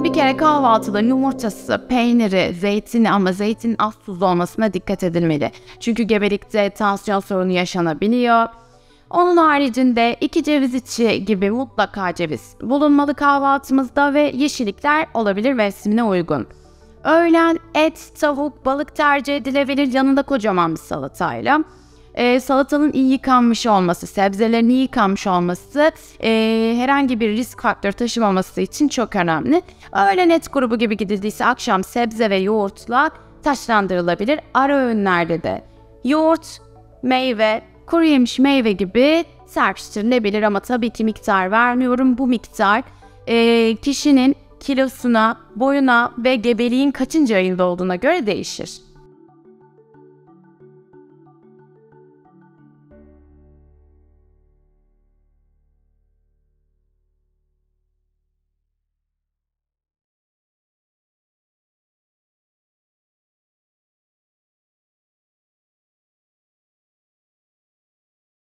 Bir kere kahvaltıda yumurtası, peyniri, zeytini ama zeytinin az tuzlu olmasına dikkat edilmeli. Çünkü gebelikte tansiyon sorunu yaşanabiliyor. Onun haricinde 2 ceviz içi gibi mutlaka ceviz bulunmalı kahvaltımızda ve yeşillikler olabilir mevsimine uygun. Öğlen et, tavuk, balık tercih edilebilir yanında kocaman bir salatayla. Salatanın iyi yıkanmış olması, sebzelerin iyi yıkanmış olması herhangi bir risk faktörü taşımaması için çok önemli. Öğlen et grubu gibi gidildiyse akşam sebze ve yoğurtla taçlandırılabilir. Ara öğünlerde de yoğurt, meyve, kuru yemiş meyve gibi serpiştirilebilir ama tabii ki miktar vermiyorum. Bu miktar kişinin kilosuna, boyuna ve gebeliğin kaçıncı ayında olduğuna göre değişir.